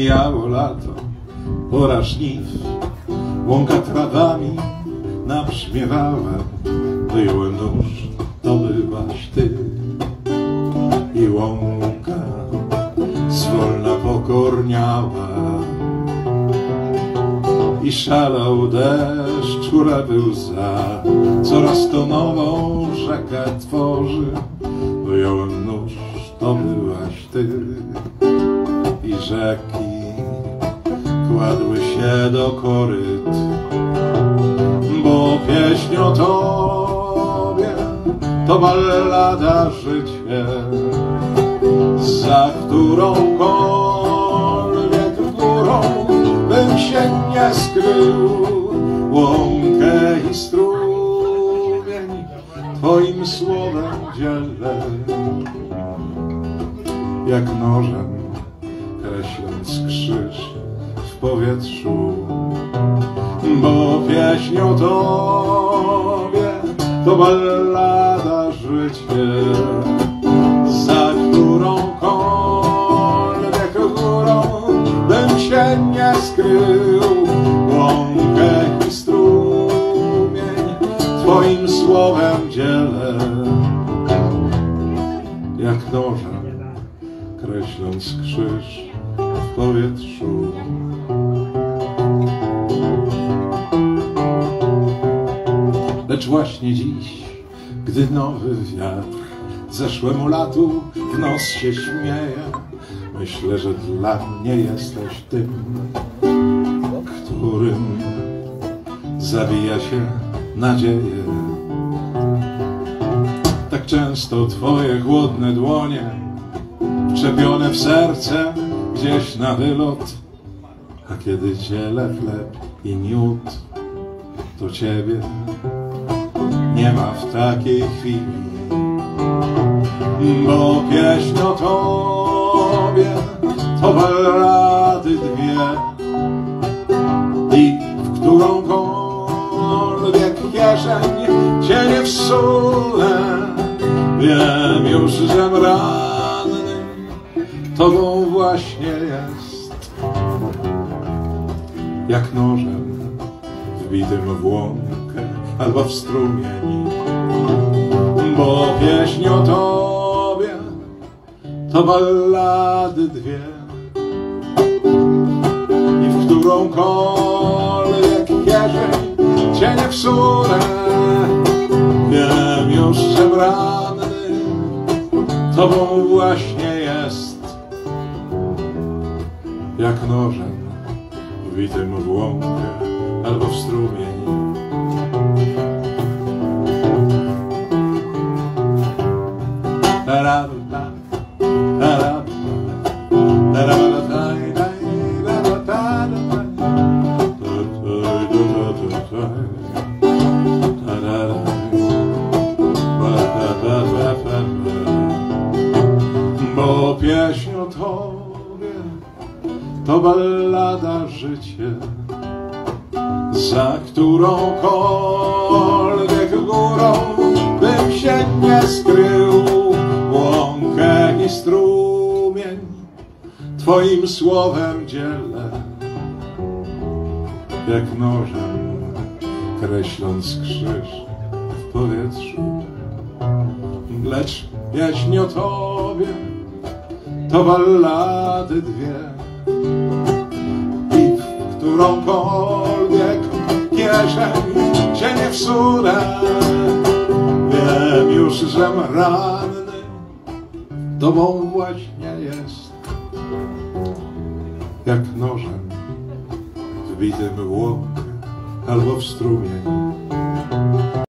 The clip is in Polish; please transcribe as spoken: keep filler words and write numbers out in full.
Mijało lato, pora żniw, łąka trawami nabrzmiewała. Wyjąłem nóż, to byłaś ty. I łąka zwolna pokorniała. I szalał deszcz, czurawy łza, coraz to nową rzekę tworzy. Wyjąłem nóż, to byłaś ty. I rzeki kładły się do koryt, bo pieśń o tobie to ballada życie, za którąkolwiek górą bym się nie skrył. Łąkę i strumień twoim słowem dzielę, jak nożem kreśląc krzyż w powietrzu, bo pieśń o tobie to ballada życie, za którąkolwiek górą bym się nie skrył. Łąkę i strumień twoim słowem dzielę, jak nożem kreśląc krzyż w powietrzu. Lecz właśnie dziś, gdy nowy wiatr zeszłemu latu w nos się śmieje, myślę, że dla mnie jesteś tym, którym zabija się nadzieję. Tak często twoje chłodne dłonie wczepione w serce gdzieś na wylot, a kiedy dzielę chleb i miód, to ciebie nie ma w takiej chwili. Bo pieśń o tobie to ballady dwie, i w którąkolwiek kieszeń cię nie wsunę, wiem już, że ranny tobą właśnie jest, jak nożem wbitym w łąkę albo w strumień. Bo pieśń o tobie to ballady dwie, i w którąkolwiek kieszeń cię nie wsunę, wiem już, że ranny tobą właśnie jest, jak nożem wbitym w łąkę albo w strumień. Bo pieśń o tobie to ballada życie, za którąkolwiek górą bym się nie skrył. Łąkę i strumień twoim słowem dzielę, jak nożem kreśląc krzyż w powietrzu. Lecz pieśń o tobie to ballady dwie, i w którąkolwiek kieszeń cię nie wsunę, wiem już, że ranny tobą właśnie jest, jak nożem wbitym w łąkę albo w strumień.